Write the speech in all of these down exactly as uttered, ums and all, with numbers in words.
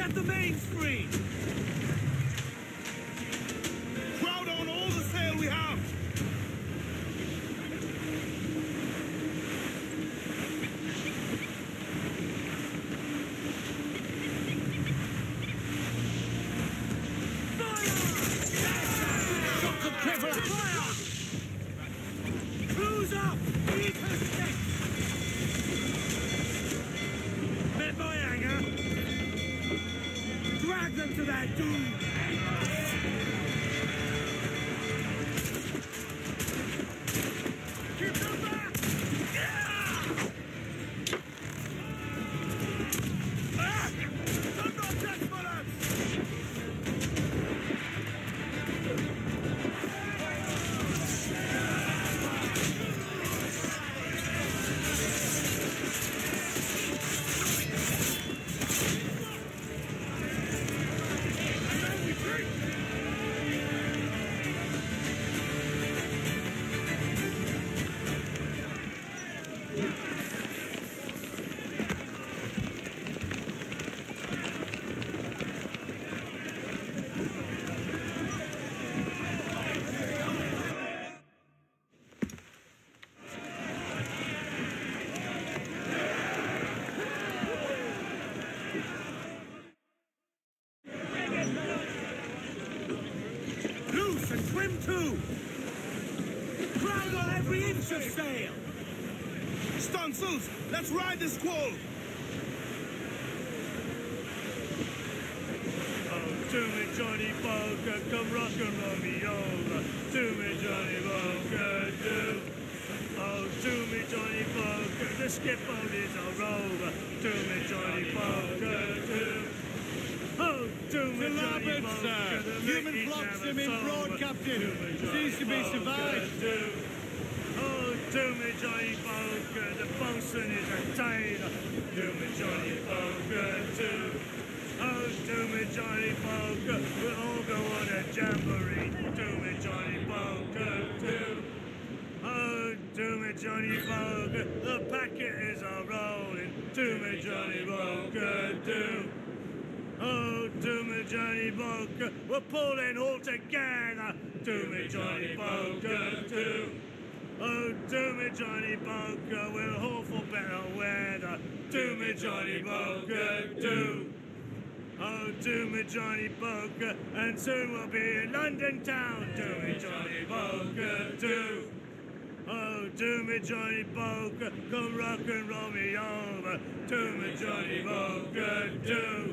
Set the mains free! Crowd on all the sail we have! Crews up! Eat her stick! Met my hanger! Drag them to their doom! Keep them back! Ah! Some not death bullets! Loose and trim too! Crowd on every inch of sail! Stunsails, let's ride the squall! Oh, to me Johnny Poker, come rock and roll me over. To me Johnny Poker, do. Oh, to me Johnny Poker, the skip boat is a rover. To me Johnny Poker, do. Oh, to me To Johnny larboard, Poker, sir. the Human Mickey's flocks never him in sober. broad, Captain. To me Johnny Seems to be Poker, survived. do. Oh, to me Johnny Poker, the bosun is a tailor. To me Johnny Poker, do. Oh, to me Johnny Poker, we'll all go on a jamboree. To me Johnny Poker, do. Oh, to me Johnny Poker, the packet is a rolling. To me Johnny Poker, do. Oh, to me Johnny Poker, we're pulling all together. To me Johnny Poker, do. Oh, to me Johnny Poker, we'll haul for better weather. To me Johnny Poker, do. Oh, to me Johnny Poker, and soon we'll be in London town. To me Johnny Poker, do. Oh, to me Johnny Poker, come rock and roll me over. To me Johnny Poker, do.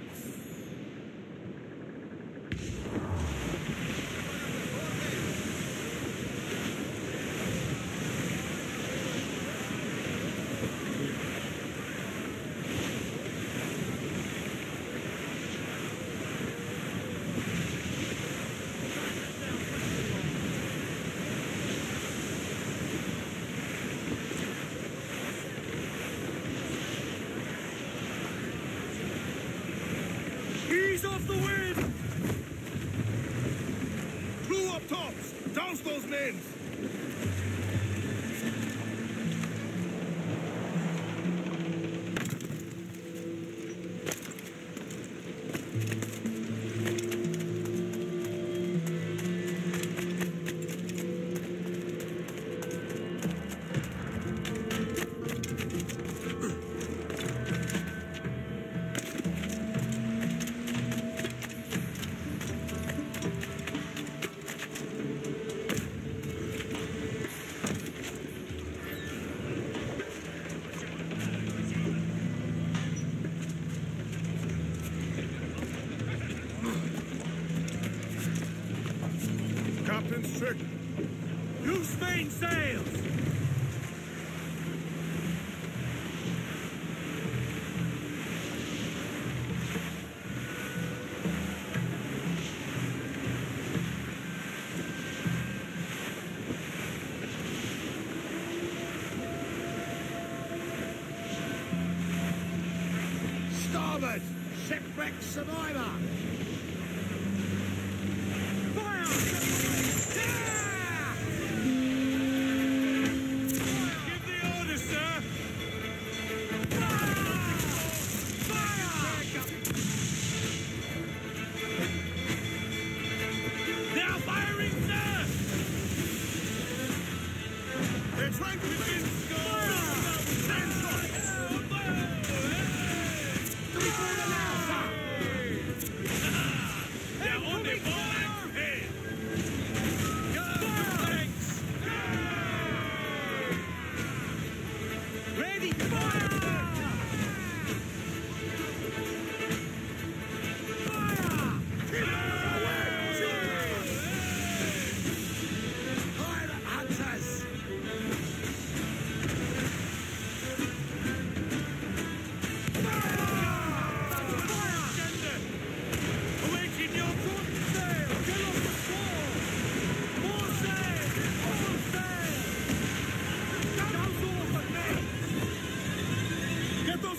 Ease off the wind! Crew up tops! Douse those men! Captain's trick. Loose main sails! Starboard! Shipwreck survivor! Fire! Yeah! Give the order, sir! Fire! Fire!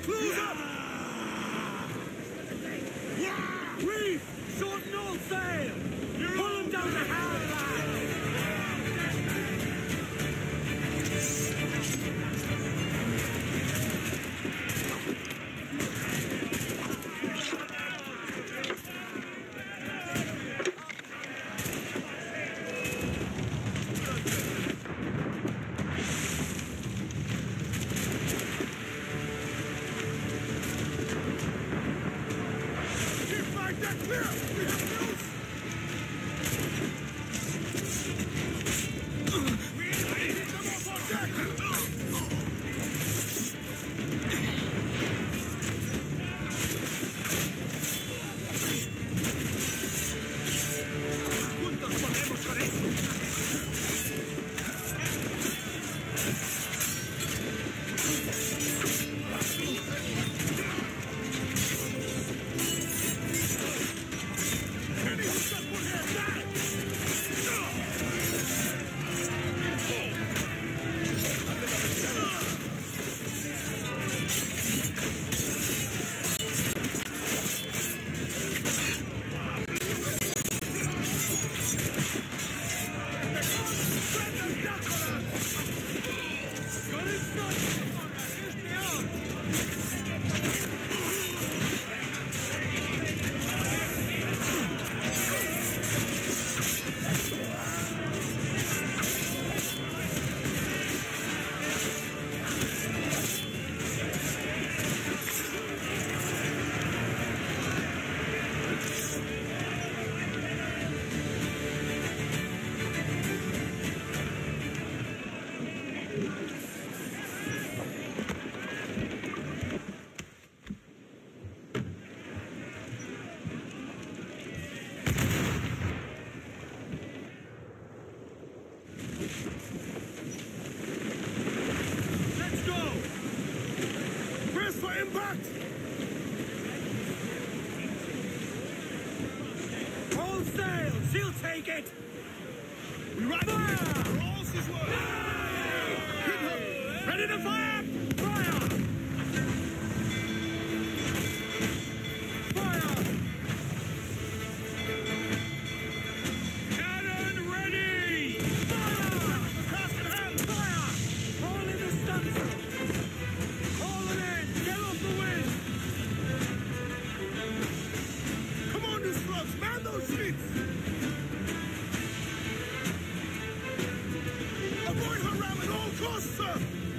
Close up! Reef! Shorten all sail! Pull them down the hard line! She'll take it! We ride fire! Rolls his word! Hit her! Ready to fire! Fire! Fire! Cannon ready! Fire! Casket hand! Fire! Haul in the stunsail! Haul it in! Get off the wind! Come on, you slugs! Man those sheets! Avoid her ram at all costs, sir!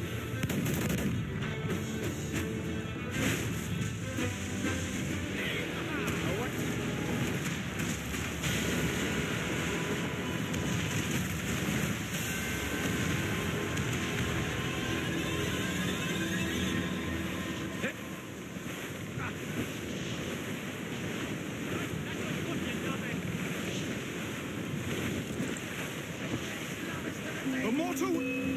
The mortar...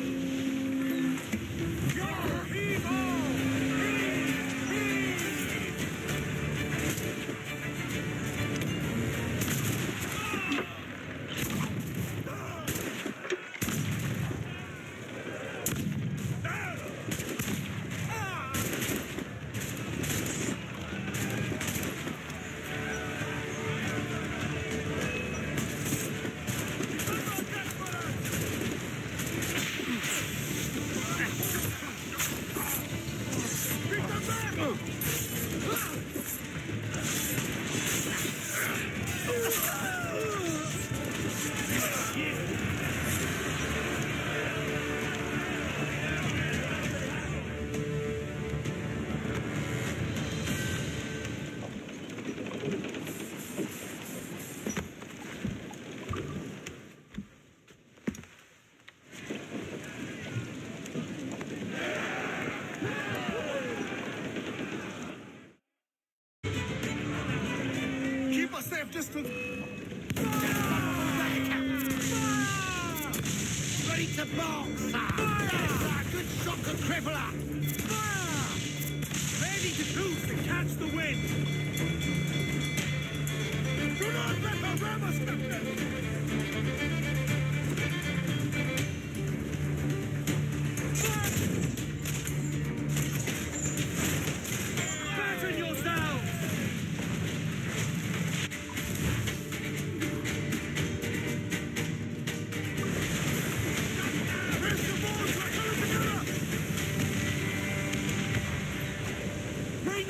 Keep a safe distance. Ready to box, sir! Fire! Good shot to cripple her! Fire! Ready to goose and catch the wind! Do not let her ram us, Captain!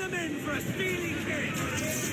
them in for a steely kiss!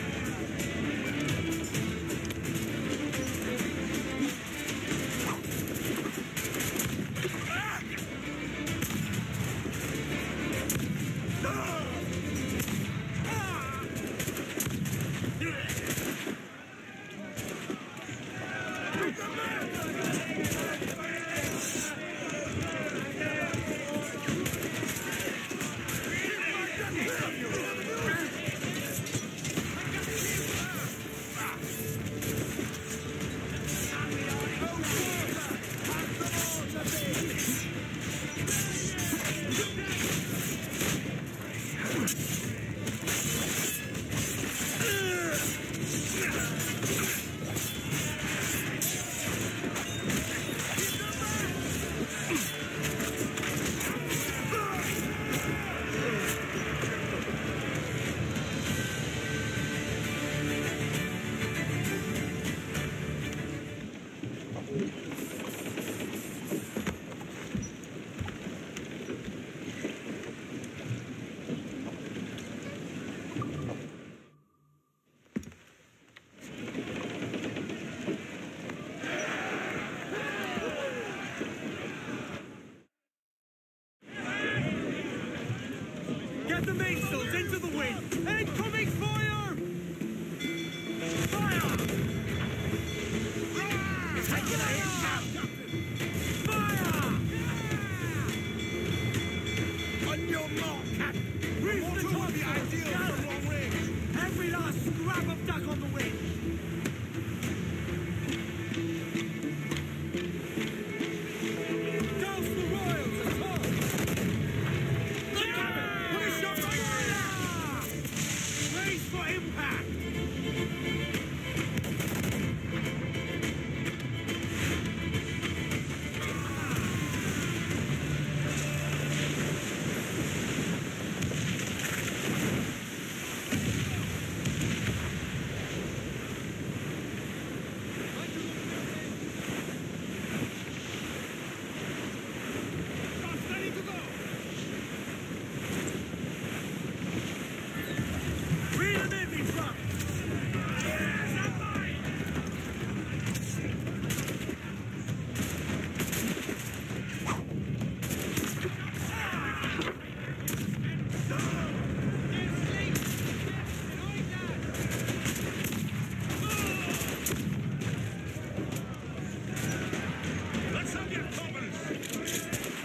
Get the mainsails into the wind! Incoming fire! Fire! Take it aim, Captain! Fire! On your mark, Captain! Reef the top! The ideal from long range! Every last scrap of duck on the wind! Douse the royals at top! Brace for impact! Ready to go! Read them in, me truck! Let's have your confidence!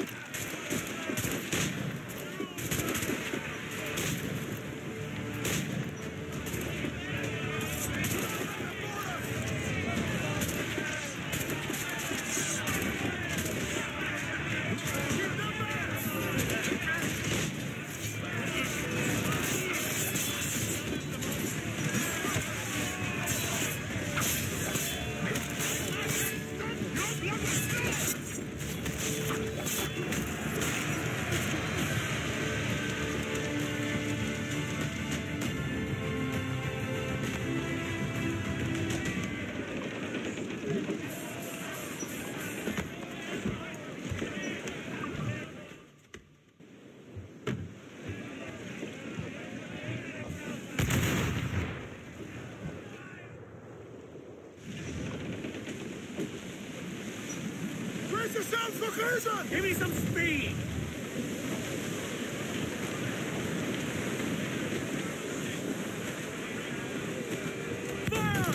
Brace yourselves for collision! Give me some speed! Fire!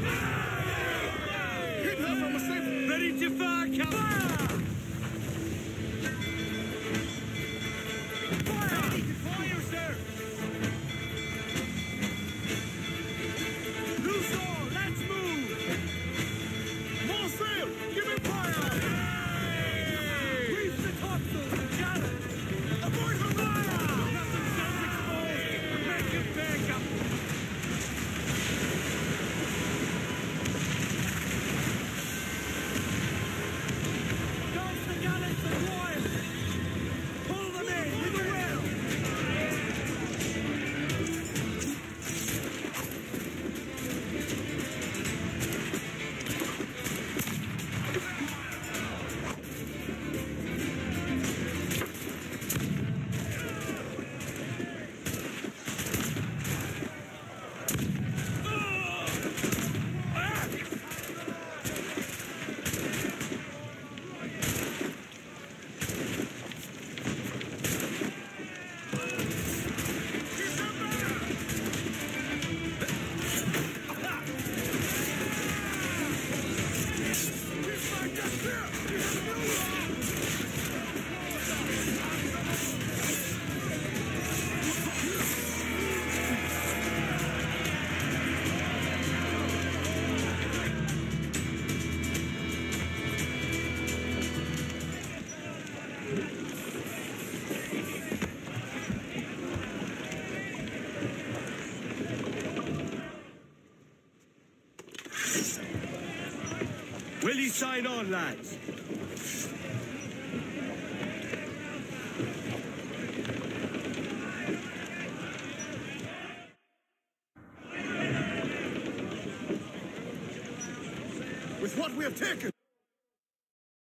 Hit her from a safe! Ready to fire, Captain! Fire! Fire! Ready to fire, sir! Loose all! Let's move! More sail! Give me fire! Reef the topsails and challenge! Avoid the fire! Nothing sounds exposed! Make it back up! Steady side on, lads. With what we have taken,